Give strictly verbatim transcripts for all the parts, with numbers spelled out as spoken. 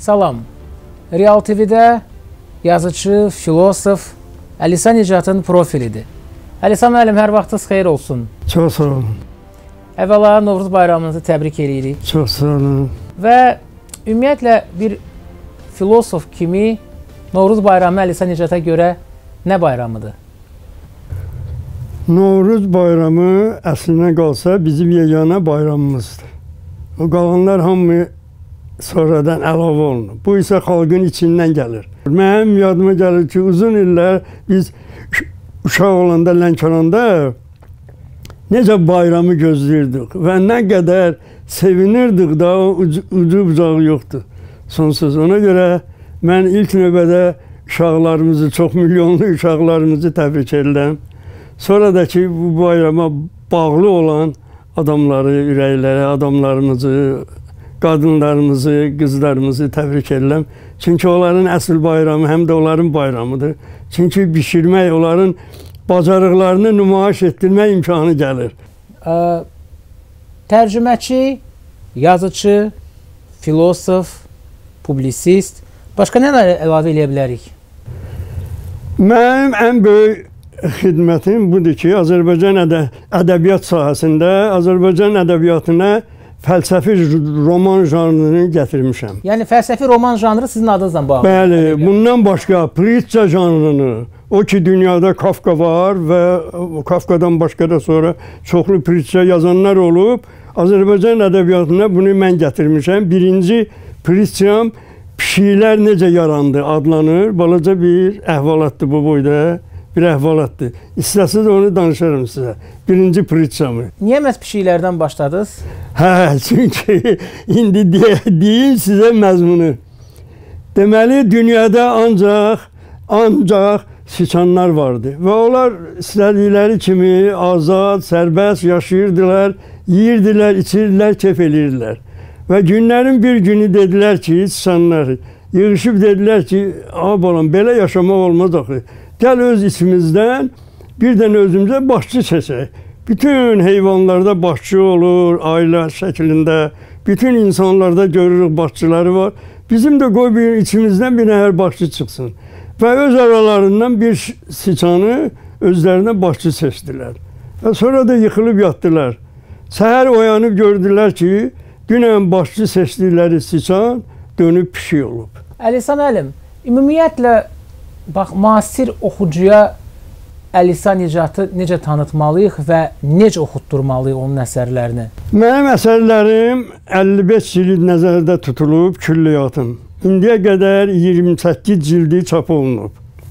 Salam. Real T V'də yazıcı, filosof Əlisan Nicatın profilidir. Əlisan müəllim, hər vaxtınız xeyir olsun. Çox sağ olun. Əvvəla Novruz bayramınızı təbrik edirik. Çox sağ olun. Və ümumiyyətlə bir filosof kimi Novruz bayramı Əlisan Nicata görə nə bayramıdır? Novruz bayramı əslinə qalsa bizim yeganə bayramımızdır. O qalanlar hamı sonradan əlavə olunur. Bu isə xalqın içindən gəlir. Mənim yadıma gəlir ki, uzun illər biz uşaq olanda, Lənkəranda necə bayramı gözləyirdik və nə qədər sevinirdik da o ucu bucağı yoxdur. Sonsuz. Ona görə mən ilk növbədə uşaqlarımızı, çox milyonlu uşaqlarımızı təbrik edirəm. Sonra da ki, bu bayrama bağlı olan adamları, ürəkləri, adamlarımızı, qadınlarımızı, qızlarımızı təbrik edirəm. Çünki onların əsl bayramı həm də onların bayramıdır. Çünki bişirmək, onların bacarıqlarını nümayiş etdirmək imkanı gəlir. Ə, tərcüməçi, yazıcı, filosof, publisist, başqa nə əlavə edə bilərik? Mənim ən böyük xidmətim budur ki, Azərbaycan ədə ədəbiyyat sahəsində Azərbaycan ədəbiyyatına fəlsəfi roman janrını gətirmişəm. Yəni fəlsəfi roman janrı sizin adınızla bağlı? Bəli, bundan başqa Pritça janrını, o ki dünyada Kafka var və Kafkadan başqa da sonra çoxlu Pritça yazanlar olub. Azərbaycan ədəbiyyatına bunu mən gətirmişəm. Birinci Pritçam Pişiklər necə yarandı adlanır. Balaca bir əhvalatdır bu boyda. Bir əhvalatdır. İstəsiz onu danışarım sizə. Birinci Pritçamı. Niyə məhz pişiklərdən başladınız? Hə, çünki indi deyim sizə məzmunu. Deməli, dünyada ancaq, ancaq siçanlar vardı. Və onlar istədikləri kimi azad, sərbəst yaşayırdılar, yiyirdilər, içirdilər, kef edirdilər. Və günlərin bir günü dedilər ki, siçanlar yığışıb dedilər ki, a balam, belə yaşamaq olmaz axı. Gəl öz içimizdən bir dənə özümüzə başçı seçək. Bütün heyvanlarda başçı olur, ailə şəklində. Bütün insanlarda görürük başçıları var. Bizim də qoy bir içimizdən bir nəfər başçı çıxsın. Və öz aralarından bir siçanı özlərinə başçı seçdilər. Və sonra da yıxılıb yatdılar. Səhər oyanıb gördülər ki, dünən başçı seçdikləri siçan dönüb pişik olub. Əlisan müəllim, ümumiyyətlə bax, müasir oxucuya Əlisan Nicatı necə tanıtmalıyıq və necə oxutdurmalıyıq onun əsərlərini? Mənim əsərlərim əlli beş cild nəzərdə tutulub külliyatım. İndiyə qədər iyirmi səkkiz cildi çap olunub.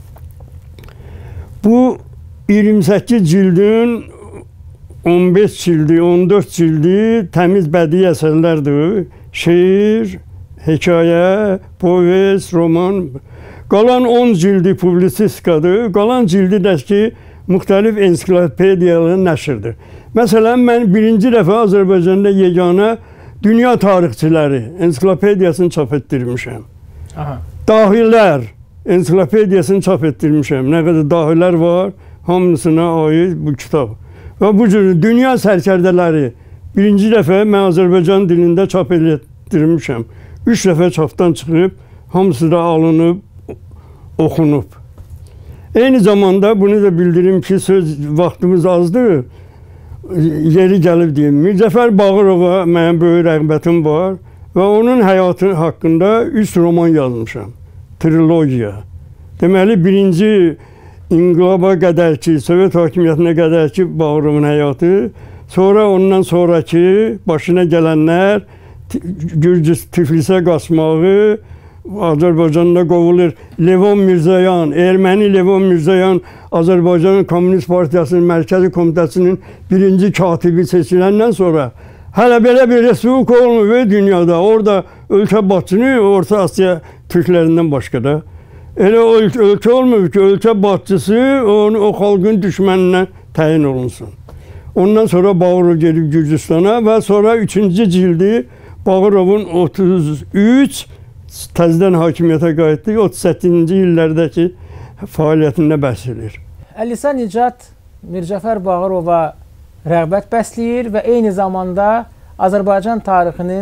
Bu iyirmi səkkiz cildin on beş cildi, on dörd cildi təmiz bədii əsərlərdir. Şeir, hekayə, povest, roman. Qalan on cildi publisistikadır, qalan cildi də ki, müxtəlif ensiklopediyalı nəşrdir. Məsələn, mən birinci dəfə Azərbaycanda yeganə dünya tarixçiləri ensiklopediyasını çap etdirmişəm. Aha. Dahilər ensiklopediyasını çap etdirmişəm. Nə qədər dahilər var, hamısına aid bu kitab. Və bu cür dünya sərkərdələri birinci dəfə mən Azərbaycan dilində çap etdirmişəm. Üç dəfə çapdan çıxıb, hamısı da alınıb, oxunub. Eyni zamanda bunu da bildirim ki, söz vaxtımız azdır, yeri gəlib deyim. Mirzəfər Bağırova mənim böyük rəğbətim var və onun həyatı haqqında üç roman yazmışam. Trilogiya. Deməli, birinci İnqilaba qədər ki, Sovet hakimiyyətinə qədər ki, Bağırovun həyatı, sonra ondan sonraki başına gələnlər, Gürcüs Tiflisə qaçmağı, Azərbaycanda qovulur. Levon Mirzoyan, erməni Levon Mirzoyan Azərbaycan Komünist Partiyasının Mərkəzi Komitəsinin birinci katibi seçiləndən sonra hələ belə bir respublika olmuyor dünyada. Orada ölkə başçını Orta Asiya Türklərindən başqa da. Elə o ölkə olmuyor ki, ölkə başçısı onu, o xalqın düşməninə təyin olunsun. Ondan sonra Bağırov gedib Gürcüstana və sonra üçüncü cildi Bağırovun otuz üç təzədən hakimiyyətə qayıtdı, otuz səkkizinci illərdəki fəaliyyətində bəhs edir. Əlisan Nicat Mirzəfər Bağırova rəğbət bəsləyir və eyni zamanda Azərbaycan tarixinin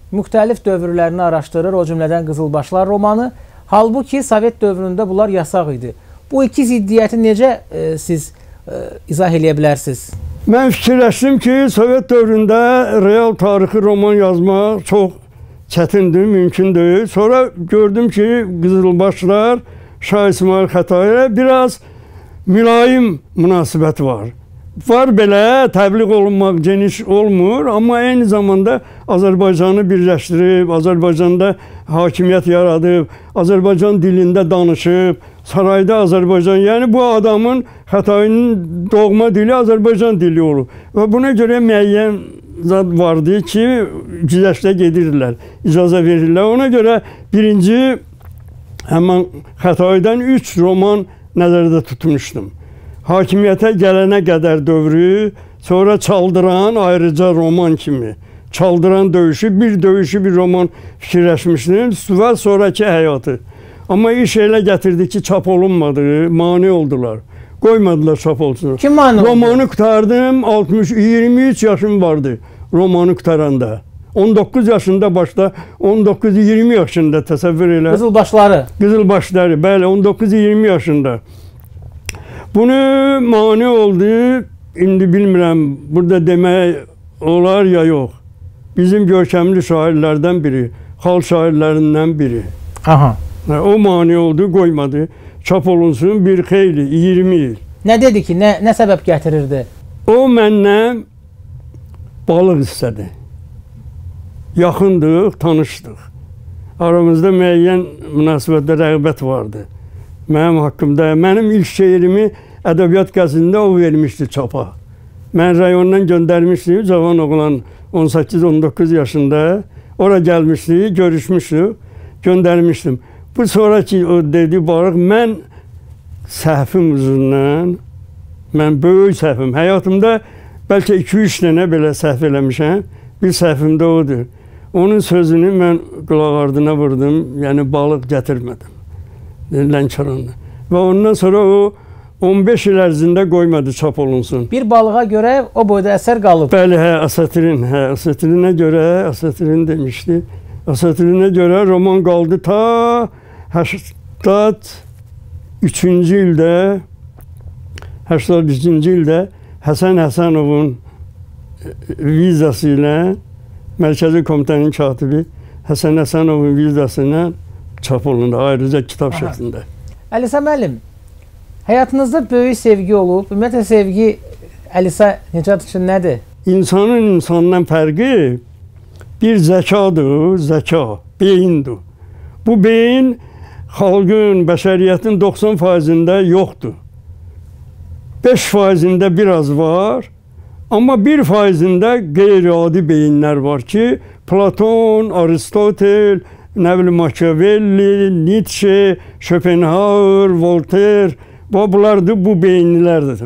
müxtəlif dövrlərini araşdırır, o cümlədən Qızılbaşlar romanı. Halbuki Sovet dövründə bunlar yasaq idi. Bu iki ziddiyyəti necə e, siz e, izah eləyə bilərsiniz? Mən fikirləşdim ki, Sovet dövründə real tarixi roman yazmaq çox çətindir, mümkündür. Sonra gördüm ki, Qızılbaşlar Şah İsmail Xətaiyə biraz mülayim münasibət var. Var belə, təbliğ olunmaq geniş olmur, amma eyni zamanda Azərbaycanı birləşdirib, Azərbaycanda hakimiyyət yaradıb, Azərbaycan dilində danışıb, sarayda Azərbaycan, yəni bu adamın Xətainin doğma dili Azərbaycan dili olub. Və buna görə müəyyən zad vardı ki, güzəştə gedirlər, icazə verirlər. Ona görə birinci həmən Xətaidən üç roman nəzərdə tutmuşdum. Hakimiyyətə gələnə qədər dövrü, sonra Çaldıran ayrıca roman kimi. Çaldıran döyüşü, bir döyüşü bir roman fikirləşmişdim və sonraki həyatı. Amma iş elə gətirdi ki, çap olunmadı, mani oldular. Qoymadılar çap olsun. Kim mani oldu? Romanı qutardım, altmış, iyirmi üç yaşım vardı romanı qutaranda. on doqquz yaşında başda, on doqquz iyirmi yaşında təsəvvür elə. Qızılbaşları. Qızılbaşları, bəli, on doqquz iyirmi yaşında. Bunu mani oldu, indi bilmirəm, burada demək olar ya yox. Bizim görkəmli şairlərdən biri, xalq şairlərindən biri. Aha. O mani oldu, qoymadı. Çap olunsun bir xeyli, iyirmi il. Nə dedi ki, nə, nə səbəb gətirirdi? O məndən balıq istədi. Yaxındıq, tanışdıq. Aramızda müəyyən münasibətdə rəğbət vardı. Mənim haqqımda, mənim ilk şeirimi ədəbiyyat qəzetində o vermişdi çapa. Mən rayondan göndərmişdim, cavan oğlan on səkkiz on doqquz yaşında. Ora gəlmişdi, görüşmüşdük, göndərmişdim. Bu sonraki o dedi, barıq, mən səhvim üzündən, mən böyük səhvim, həyatımda bəlkə iki üç dənə belə səhv eləmişəm, bir səhvim də odur. Onun sözünü mən qulaq ardına vurdum, yəni balıq gətirmədim. Lənkəranda. Və ondan sonra o on beş il ərzində qoymadı çap olunsun. Bir balığa görə o boyda əsər qalıb. Bəli, hə, Asatirin, hə, Asatirinə görə, Asatirin demişdi. Asatirinə görə roman qaldı ta səksən üçüncü ildə, səksən üçüncü ildə Həsən Həsənovun vizası ilə Mərkəzi Komitənin katibi Həsən Həsənovun vizası ilə çap olundu, ayrıca kitab Aha. şəklində. Əlisə müəllim, həyatınızda böyük sevgi olub. Ümumiyyətlə, sevgi Əlisə Nicat üçün nədir? İnsanın insandan fərqi bir zəkadır, zəka, beyindir. Bu beyin xalqın, bəşəriyyətin doxsan faizində yoxdur. beş faizində biraz var, amma bir faizində qeyri-adi beyinlər var ki, Platon, Aristotel, nə bilim, Machiavelli, Nietzsche, Schopenhauer, Voltaire, bunlardır, bu beyinlilərdir.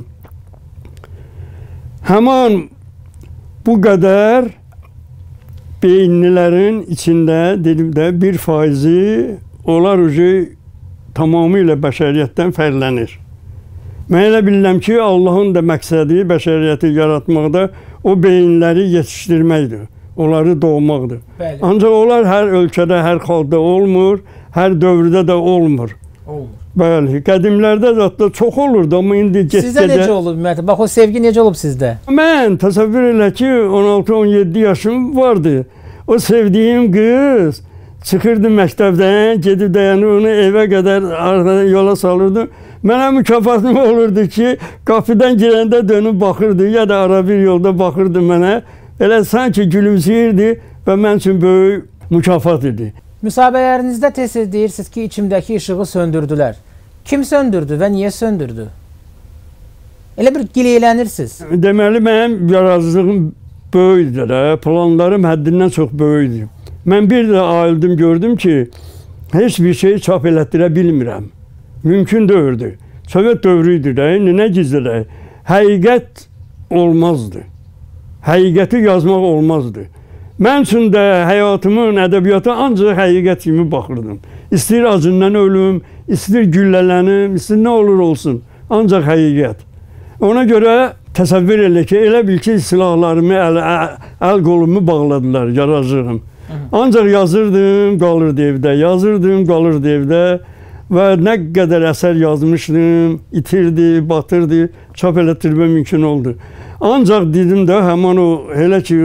Həman bu qədər beyinlilərin içində, dedim də, bir faizi onlar ucu tamamilə bəşəriyyətdən fərqlənir. Mən elə bilirəm ki, Allahın da məqsədi bəşəriyyəti yaratmaqda o beyinləri yetişdirməkdir. Onları doğmaqdır. Bəli. Ancaq onlar hər ölkədə, hər xalqda olmur, hər dövrdə də olmur. Olmur. Bəli, qədimlərdə zətdə çox olurdu, amma indi get-gedə... Sizdə necə olub ümumiyyətlə? Bax, o sevgi necə olub sizdə? Mən təsəvvür elə ki, on altı on yeddi yaşım vardı. O sevdiyim qız çıxırdı məktəbdən, gedib dayanır, onu evə qədər arxadan yola salırdı. Mənə mükafatım olurdu ki, qapıdan girəndə dönüb baxırdı, ya da ara bir yolda baxırdı mənə. Elə sanki gülümsəyirdi və mən üçün böyük mükafat idi. Müsahibələrinizdə tez-tez deyirsiniz ki, içimdəki işığı söndürdülər. Kim söndürdü və niyə söndürdü? Elə bir gileylənirsiniz. Deməli, mənim yarazlığım böyükdür, planlarım həddindən çox böyükdür. Mən bir də ayıldım, gördüm ki, heç bir şey çap elətdirə bilmirəm. Mümkün dövrdür. Sovet dövrüydür, nə gizlədək. Həqiqət olmazdı. Həqiqəti yazmaq olmazdı. Mən üçün də həyatımın ədəbiyyata ancaq həqiqət kimi baxırdım. İstəyir acından ölüm, istəyir güllələnim, istəyir nə olur olsun. Ancaq həqiqət. Ona görə təsəvvür elə ki, elə bil ki, silahlarımı, əl, əl qolumu bağladılar, yarazığım. Ancaq yazırdım, qalırdı evdə, yazırdım, qalırdı evdə və nə qədər əsər yazmışdım, itirdi, batırdı, çap elətdirmə mümkün oldu. Ancaq dedim də, həman o, elə ki,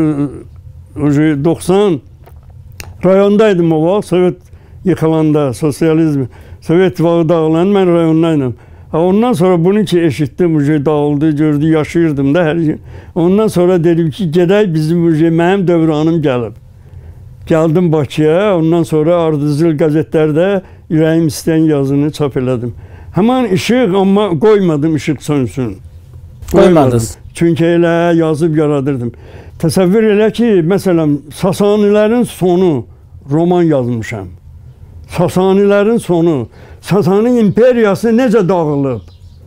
doxsan rayondaydım o vaxt, Sovet yıxılanda, sosializm, Sovet vağı dağılan, mən rayondaydım. Ondan sonra bunu ki eşitdim, dağıldı, gördü, yaşayırdım da hər gün. Ondan sonra dedim ki, gedək bizim mənim dövranım gəlib. Gəldim Bakıya, ondan sonra Ardıcıl qəzetlərdə ürəyim istəyən yazını çap elədim. Həman işıq, amma qoymadım işıq sönsün. Qoymadınız. Çünki elə yazıb yaradırdım. Təsəvvür elə ki, məsələn, Sasanilərin sonu roman yazmışam. Sasanilərin sonu, Sasani imperiyası necə dağılıb?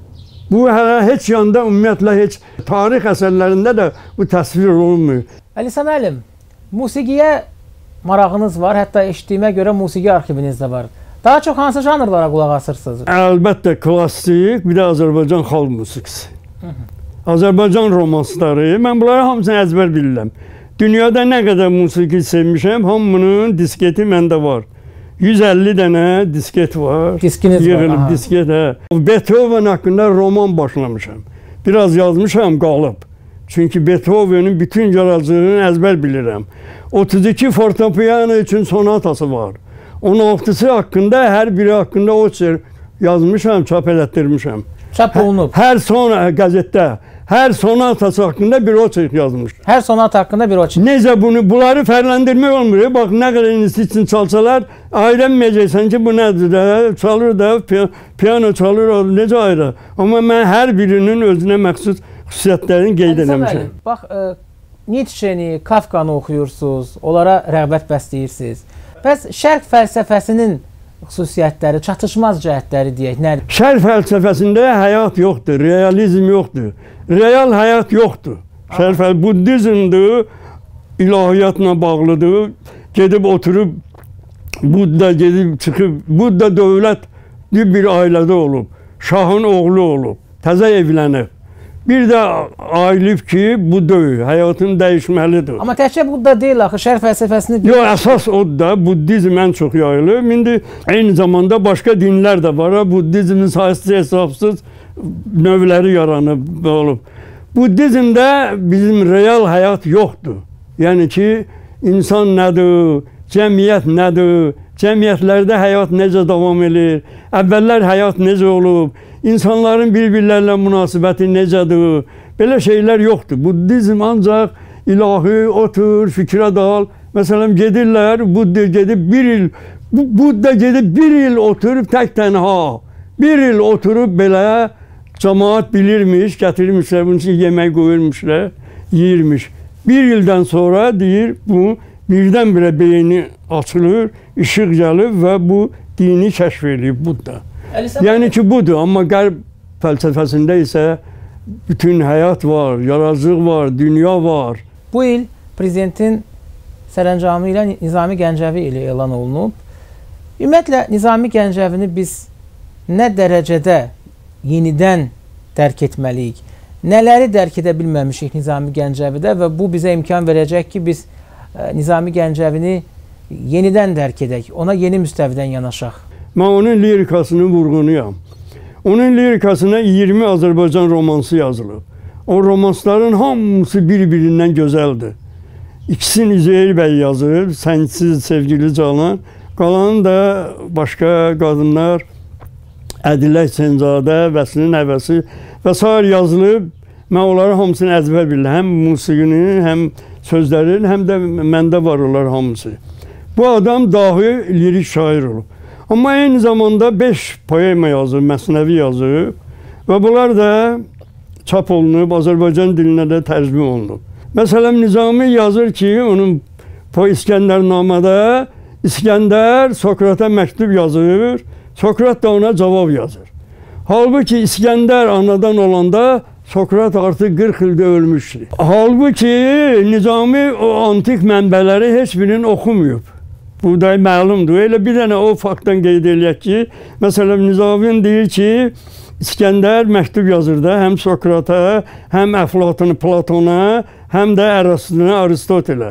Bu hələ heç yanda, ümumiyyətlə, heç tarix əsərlərində də bu təsvir olunmuyor. Əlisə müəllim, musiqiyə marağınız var, hətta eşitdiyimə görə musiqi arxiviniz də var. Daha çox hansı janrlara qulaq asırsınız? Əlbəttə, klassik, bir də Azərbaycan xalq musiqisi. Azərbaycan romansları, mən bunları hamısını əzbər bilirəm. Dünyada nə qədər musiqi sevmişəm, hamının disketi məndə var. yüz əlli dənə disket var. Diskiniz yığılıb, var. Disket, hə. Beethoven haqqında roman başlamışam. Biraz yazmışam, qalıb. Çünki Beethoven'in bütün yaradıcılığını əzbər bilirəm. otuz iki fortepiano üçün sonatası var. on altısı haqqında, hər biri haqqında o çer yazmışam, çap elətdirmişəm. Çap olunub. Hər son qəzetdə, hər sonatası haqqında bir oçaq yazmış. Hər sonat haqqında bir oçaq. Necə bunu, bunları fərləndirmək olmuyor. Bax, nə qədər inisi üçün çalsalar, ayrılmayacaqsan ki, bu nədir də, çalır da, piyano çalır, necə ayrı. Amma mən hər birinin özünə məxsus xüsusiyyətlərini qeyd eləmişəm. Bax, e, Nietzsche'ni, Kafka'nı oxuyursunuz, onlara rəğbət bəsləyirsiniz. Bəs şərq fəlsəfəsinin xüsusiyyətləri, çatışmaz cəhətləri deyək, nədir? Şərq fəlsəfəsində həyat yoxdur, realizm yoxdur. Real həyat yoxdur. Şərq fəlsəfəsi Buddizmdir, ilahiyyatla bağlıdır. Gedib oturub, Budda gedib çıxıb, Budda dövlət bir ailədə olub, şahın oğlu olub, təzə evlənib. Bir də ayılıb ki, bu deyil, həyatın dəyişməlidir. Amma təkcə Budda deyil axı, şərq fəlsəfəsini deyil. Yox, əsas o da Buddizm ən çox yayılıb. İndi eyni zamanda başqa dinlər də var. Buddizmin sayısı hesabsız növləri yaranıb olub. Buddizmdə bizim real həyat yoxdur. Yəni ki, insan nədir, cəmiyyət nədir, cəmiyyətlərdə həyat necə davam edir, əvvəllər həyat necə olub, İnsanların bir-birlərlə münasibəti necədir? Belə şeylər yoxdur. Buddizm ancaq ilahi, otur, fikrə dal. Məsələn, gedirlər, Budda gedib bir il, Budda gedib bir il oturub tək tənha. Bir il oturub belə cəmaat bilirmiş, gətirmişlər, bunun üçün yemək qoyurmuşlar, yiyirmiş. Bir ildən sonra deyir, bu birdən-birə beyni açılır, işıq gəlir və bu dini kəşf edir Budda. Yəni ki, budur. Amma qərb fəlsəfəsində isə bütün həyat var, yaradıcılıq var, dünya var. Bu il prezidentin sərəncamı ilə Nizami Gəncəvi ilə elan olunub. Ümumiyyətlə, Nizami Gəncəvini biz nə dərəcədə yenidən dərk etməliyik? Nələri dərk edə bilməmişik Nizami Gəncəvidə və bu bizə imkan verəcək ki, biz Nizami Gəncəvini yenidən dərk edək, ona yeni müstəvidən yanaşaq. Mən onun lirikasını vurğunuyam. Onun lirikasına iyirmi Azərbaycan romansı yazılıb. O romansların hamısı bir-birindən gözəldir. İkisini İzeyir bəy yazır, Sənsiz sevgili Canan. Qalanı da başqa qadınlar, Ədilək Səncadə, Vəslinin nəvəsi və s. yazılıb. Mən onları hamısını əzbər bilirəm. Həm musiqini, həm sözlərin, həm də məndə var onlar hamısı. Bu adam dahi lirik şair olub. Amma eyni zamanda beş poema yazıb, məsnəvi yazıb və bunlar da çap olunub, Azərbaycan dilinə də tərcümə olunub. Məsələn, Nizami yazır ki, onun İskəndərnamədə İskəndər Sokrata məktub yazır, Sokrat da ona cavab yazır. Halbuki İskəndər anadan olanda Sokrat artıq qırx ildə ölmüşdür. Halbuki Nizami o antik mənbələri heç birinin oxumayıb. Bu da məlumdur. Elə bir dənə o faktdan qeyd eləyək ki, məsələn, Nizami deyir ki, İskəndər məktub yazır da həm Sokrata, həm Əflatını Platona, həm də Ərastını Aristotelə.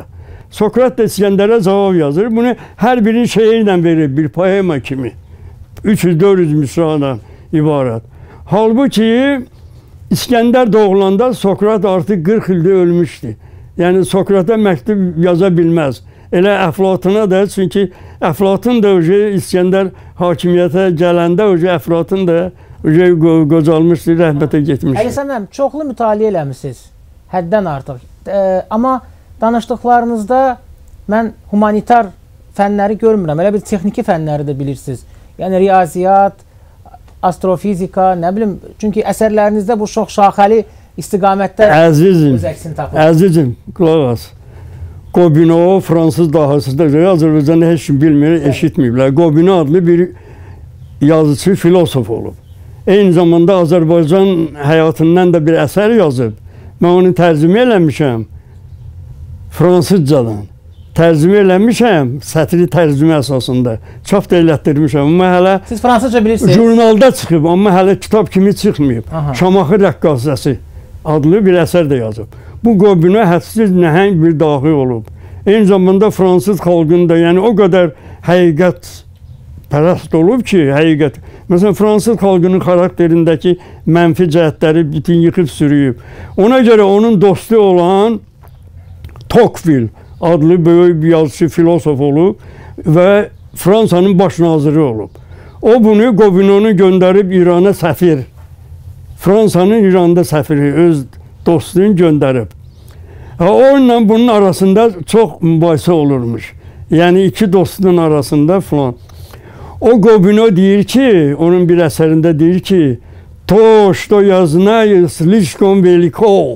Sokrat da İskəndərə cavab yazır. Bunu hər birini şeirlə verir, bir poema kimi. üç yüz dörd yüz misradan ibarət. Halbuki İskəndər doğulanda Sokrat artıq qırx ildə ölmüşdü. Yəni Sokrata məktub yaza bilməz. Elə Əflatuna da, çünki Əflatun da İskəndər hakimiyyətə gələndə Əflatun da qocalmışdı, rəhbətə getmişdi. Əli Səməd, çoxlu mütaliə eləmişsiniz, həddən artıq. E, amma danışdıqlarınızda mən humanitar fənləri görmürəm, elə bir texniki fənləri də bilirsiniz. Yəni riyaziyyat, astrofizika, nə bilim, çünki əsərlərinizdə bu çox şaxəli istiqamətdə əzizim, öz əksini tapır. Əzizim, qulaq as. Gobineau fransız dahasıdır. Azərbaycanda heç kim bilmir, eşitməyiblər. Gobineau adlı bir yazıcı, filosof olub. Eyni zamanda Azərbaycan həyatından da bir əsər yazıb. Mən onu tərcümə eləmişəm fransızcadan. Tərcümə eləmişəm, sətri tərcümə əsasında. Çap da elətdirmişəm. Amma hələ siz fransızca bilirsiniz. Jurnalda çıxıb, amma hələ kitab kimi çıxmayıb. Aha. Şamaxı rəqqasəsi adlı bir əsər də yazıb. Bu Gobineau hədsiz nəhəng bir dahi olub. Eyni zamanda fransız xalqında, yəni o qədər həqiqət pərəst olub ki, həqiqət. Məsələn, fransız xalqının xarakterindəki mənfi cəhətləri bütün yıxıb sürüyüb. Ona görə onun dostu olan Tocqueville adlı böyük bir yazıcı, filosof olub və Fransanın baş naziri olub. O bunu, Gobineau-nu göndərib İrana səfir. Fransanın İranda səfiri, öz dostluğunu göndərib. Onunla bunun arasında çox mübahisə olurmuş. Yəni iki dostunun arasında falan. O Gobineau deyir ki, onun bir əsərində deyir ki, to, što ya znаю, slishkom veliko.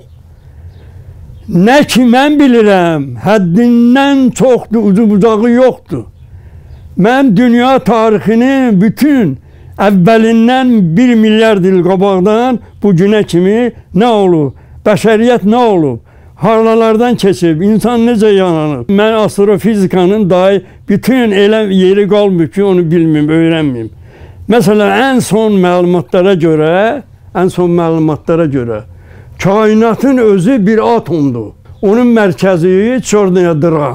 Nə ki mən bilirəm, həddindən çoxdur, ucu bucağı yoxdur. Mən dünya tarixini bütün əvvəlindən bir milyar il qabaqdan bu günə kimi nə olub, bəşəriyyət nə olub, harlalardan keçib, insan necə yananıb. Mən astrofizikanın dahi bütün elə yeri qalmıyor ki, onu bilməyim, öyrənməyim. Məsələn, ən son məlumatlara görə, ən son məlumatlara görə, kainatın özü bir atomdur. Onun mərkəzi çornaya dıra.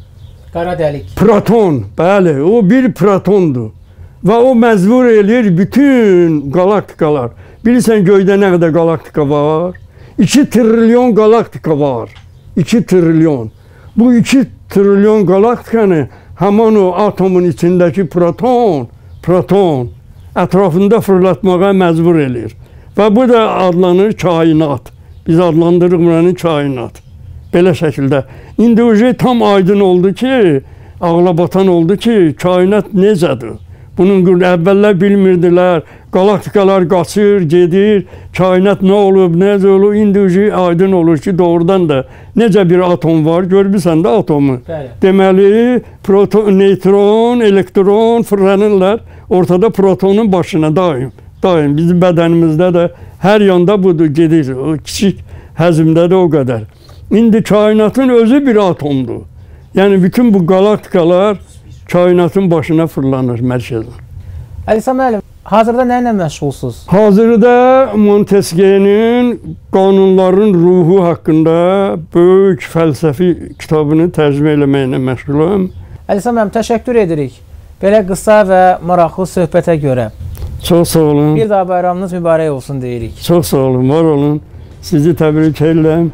Qara dəlik. Proton, bəli, o bir protondur. Və o məcbur eləyir bütün galaktikalar. Bilirsən, göydə nə qədər galaktika var? iki trilyon galaktika var. iki trilyon. Bu iki trilyon galaktikanı həman o atomun içindəki proton, proton ətrafında fırlatmağa məcbur eləyir. Və bu da adlanır kainat. Biz adlandırırıq buranın kainat. Belə şəkildə. İndi o tam aydın oldu ki, ağlabatan oldu ki, kainat necədir? Bunun əvvəllər bilmirdilər, galaktikalar qaçır, gedir, kainat nə olub, necə olub, indi aydın olur ki, doğrudan da necə bir atom var, görmüsən də atomu. Bəli. Deməli, proton, neytron, elektron fırlanırlar, ortada protonun başına daim, daim. Bizim bədənimizdə də hər yanda budur, gedir, o kiçik həzmdə də o qədər. İndi kainatın özü bir atomdur. Yəni, bütün bu galaktikalar kainatın başına fırlanır mərkəzdən. Əli Səməd, hazırda nə ilə məşğulsuz? Hazırda Montesquieu'nin qanunların ruhu haqqında böyük fəlsəfi kitabını tərcümə eləməklə məşğulam. Əli Səməd, təşəkkür edirik belə qısa və maraqlı söhbətə görə. Çox sağ olun. Bir daha bayramınız mübarək olsun deyirik. Çox sağ olun, var olun. Sizi təbrik edirəm.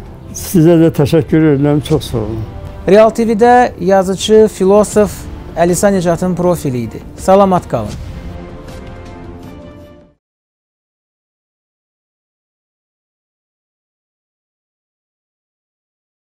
Sizə də təşəkkür edirəm. Çox sağ olun. Real T V'də yazıcı, filosof Əlisan Nicatın profili idi. Salamat qalın.